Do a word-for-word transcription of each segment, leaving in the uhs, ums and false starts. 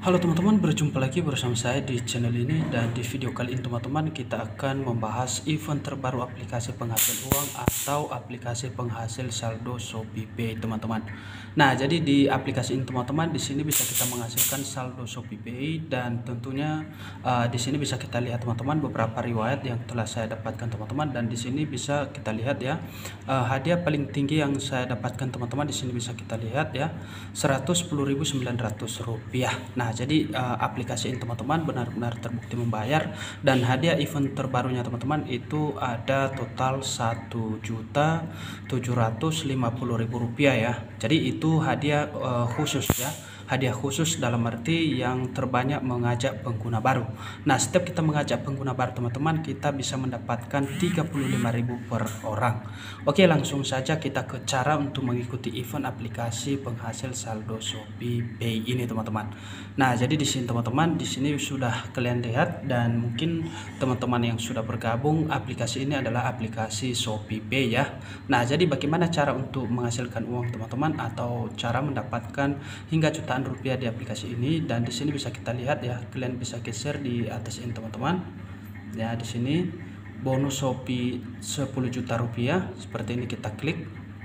Halo teman-teman, berjumpa lagi bersama saya di channel ini, dan di video kali ini teman-teman kita akan membahas event terbaru aplikasi penghasil uang atau aplikasi penghasil saldo ShopeePay teman-teman. Nah, jadi di aplikasi ini teman-teman, di sini bisa kita menghasilkan saldo ShopeePay, dan tentunya uh, di sini bisa kita lihat teman-teman beberapa riwayat yang telah saya dapatkan teman-teman, dan di sini bisa kita lihat ya uh, hadiah paling tinggi yang saya dapatkan teman-teman. Di sini bisa kita lihat ya seratus sepuluh ribu sembilan ratus rupiah. Nah, jadi uh, aplikasi ini teman-teman benar-benar terbukti membayar, dan hadiah event terbarunya teman-teman itu ada total satu juta tujuh ratus lima puluh ribu rupiah ya. Jadi itu hadiah uh, khusus ya. Hadiah khusus dalam arti yang terbanyak mengajak pengguna baru. Nah, setiap kita mengajak pengguna baru teman-teman, kita bisa mendapatkan tiga puluh lima ribu per orang. Oke, langsung saja kita ke cara untuk mengikuti event aplikasi penghasil saldo ShopeePay ini teman-teman. Nah, jadi di sini teman-teman, di sini sudah kalian lihat, dan mungkin teman-teman yang sudah bergabung, aplikasi ini adalah aplikasi ShopeePay ya. Nah, jadi bagaimana cara untuk menghasilkan uang teman-teman, atau cara mendapatkan hingga jutaan rupiah di aplikasi ini? Dan di sini bisa kita lihat ya, kalian bisa geser di atas ini teman-teman. Ya, di sini bonus Shopee sepuluh juta rupiah, seperti ini kita klik.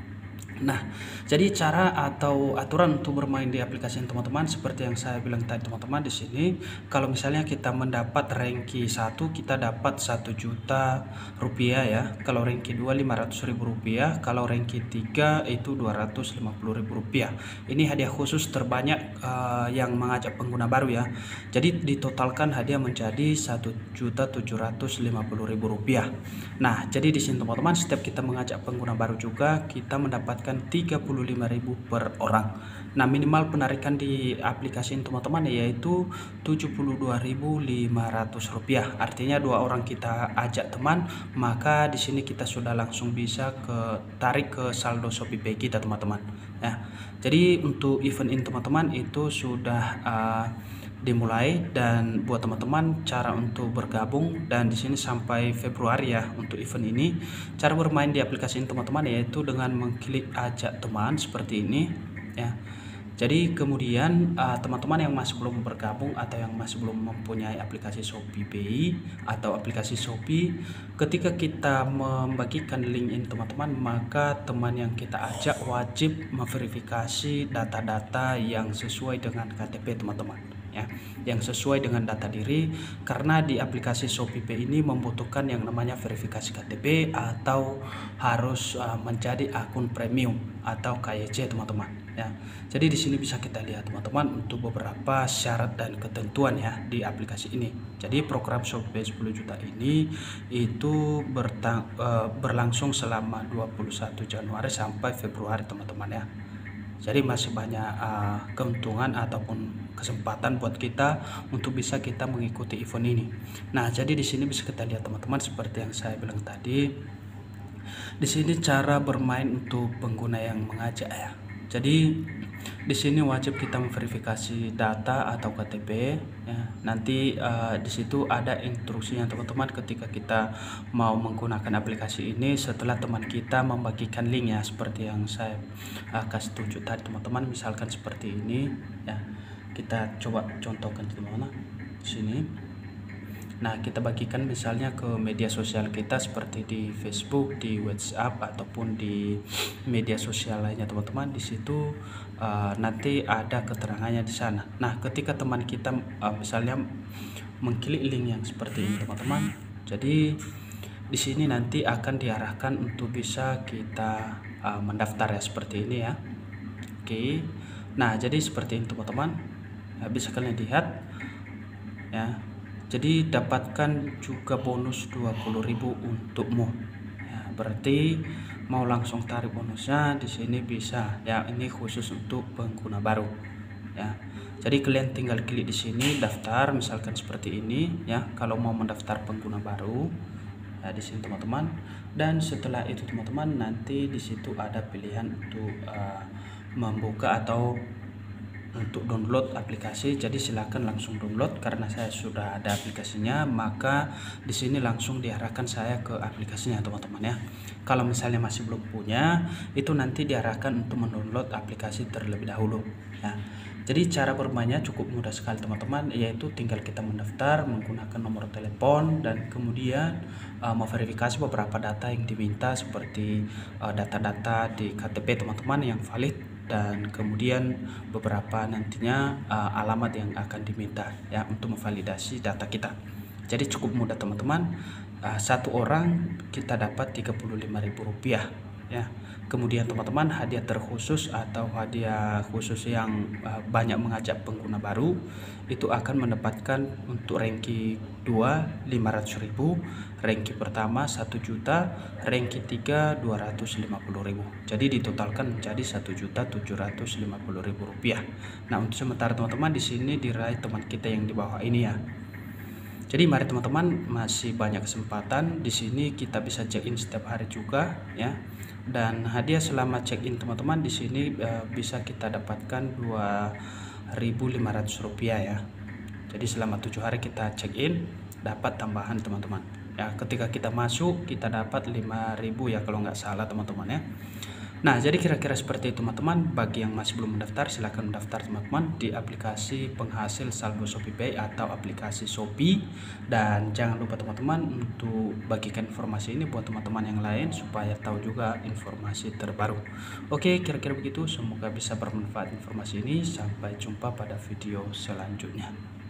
Nah, jadi cara atau aturan untuk bermain di aplikasi ini teman-teman, seperti yang saya bilang tadi teman-teman, di sini kalau misalnya kita mendapat ranking satu, kita dapat satu juta rupiah ya. Kalau ranking dua lima ratus ribu rupiah, kalau ranking tiga itu dua ratus lima puluh ribu rupiah. Ini hadiah khusus terbanyak uh, yang mengajak pengguna baru ya. Jadi ditotalkan hadiah menjadi satu juta tujuh ratus lima puluh ribu rupiah. Nah, jadi di sini teman-teman, setiap kita mengajak pengguna baru juga kita mendapatkan tiga puluh lima ribu per orang. Nah, minimal penarikan di aplikasi ini teman-teman yaitu tujuh puluh dua ribu lima ratus rupiah. Artinya dua orang kita ajak teman, maka di sini kita sudah langsung bisa ke tarik ke saldo ShopeePay kita teman-teman ya. Jadi untuk event ini teman-teman itu sudah uh, dimulai, dan buat teman-teman cara untuk bergabung, dan di sini sampai Februari ya untuk event ini. Cara bermain di aplikasi ini teman-teman yaitu dengan mengklik ajak teman seperti ini ya. Jadi kemudian teman-teman uh, yang masih belum bergabung atau yang masih belum mempunyai aplikasi ShopeePay atau aplikasi Shopee, ketika kita membagikan link ini teman-teman, maka teman yang kita ajak wajib memverifikasi data-data yang sesuai dengan K T P teman-teman ya, yang sesuai dengan data diri, karena di aplikasi ShopeePay ini membutuhkan yang namanya verifikasi K T P atau harus uh, menjadi akun premium atau K Y C teman-teman ya. Jadi di sini bisa kita lihat teman-teman untuk beberapa syarat dan ketentuan ya di aplikasi ini. Jadi program ShopeePay sepuluh juta ini itu bertang, uh, berlangsung selama dua puluh satu Januari sampai Februari teman-teman ya. Jadi masih banyak uh, keuntungan ataupun kesempatan buat kita untuk bisa kita mengikuti event ini. Nah, jadi di sini bisa kita lihat teman-teman seperti yang saya bilang tadi. Di sini cara bermain untuk pengguna yang mengajak ya. Jadi di sini wajib kita memverifikasi data atau K T P ya. Nanti uh, di situ ada instruksinya teman-teman ketika kita mau menggunakan aplikasi ini, setelah teman kita membagikan link ya, seperti yang saya uh, kasih tunjuk tadi teman-teman. Misalkan seperti ini ya. Kita coba contohkan teman-teman di sini. Nah, kita bagikan misalnya ke media sosial kita seperti di Facebook, di WhatsApp, ataupun di media sosial lainnya teman-teman. Di situ uh, nanti ada keterangannya di sana. Nah, ketika teman kita uh, misalnya mengklik link yang seperti ini teman-teman, jadi di sini nanti akan diarahkan untuk bisa kita uh, mendaftar ya, seperti ini ya. Oke. Nah, jadi seperti ini teman-teman. Nah, bisa kalian lihat ya. Jadi dapatkan juga bonus dua puluh ribu untukmu ya. Berarti mau langsung tarik bonusnya di sini bisa ya. Ini khusus untuk pengguna baru ya. Jadi kalian tinggal klik di sini daftar, misalkan seperti ini ya, kalau mau mendaftar pengguna baru ya, di sini teman-teman. Dan setelah itu teman-teman, nanti di situ ada pilihan untuk uh, membuka atau untuk download aplikasi. Jadi silakan langsung download, karena saya sudah ada aplikasinya, maka di sini langsung diarahkan saya ke aplikasinya teman-teman ya. Kalau misalnya masih belum punya, itu nanti diarahkan untuk mendownload aplikasi terlebih dahulu ya. Jadi cara bermainnya cukup mudah sekali teman-teman, yaitu tinggal kita mendaftar menggunakan nomor telepon dan kemudian uh, memverifikasi beberapa data yang diminta seperti uh, data-data di K T P teman-teman yang valid, dan kemudian beberapa nantinya uh, alamat yang akan diminta ya untuk memvalidasi data kita. Jadi cukup mudah teman-teman. Uh, satu orang kita dapat tiga puluh lima ribu rupiah ya. Kemudian teman-teman, hadiah terkhusus atau hadiah khusus yang uh, banyak mengajak pengguna baru itu akan mendapatkan untuk ranking dua lima ratus ribu, ranking pertama satu juta, ranking tiga dua ratus lima puluh ribu. Jadi ditotalkan menjadi satu juta tujuh ratus lima puluh ribu rupiah. Nah, untuk sementara teman-teman di sini diraih teman kita yang di bawah ini ya. Jadi mari teman-teman, masih banyak kesempatan di sini, kita bisa check in setiap hari juga ya. Dan hadiah selama check in teman-teman di sini e, bisa kita dapatkan dua ribu lima ratus rupiah ya. Jadi selama tujuh hari kita check in dapat tambahan teman-teman. Ya, ketika kita masuk kita dapat lima ribu ya kalau nggak salah teman-teman ya. Nah, jadi kira-kira seperti itu teman-teman. Bagi yang masih belum mendaftar, silahkan mendaftar teman-teman di aplikasi penghasil saldo ShopeePay atau aplikasi Shopee. Dan jangan lupa teman-teman untuk bagikan informasi ini buat teman-teman yang lain supaya tahu juga informasi terbaru. Oke, kira-kira begitu. Semoga bisa bermanfaat informasi ini. Sampai jumpa pada video selanjutnya.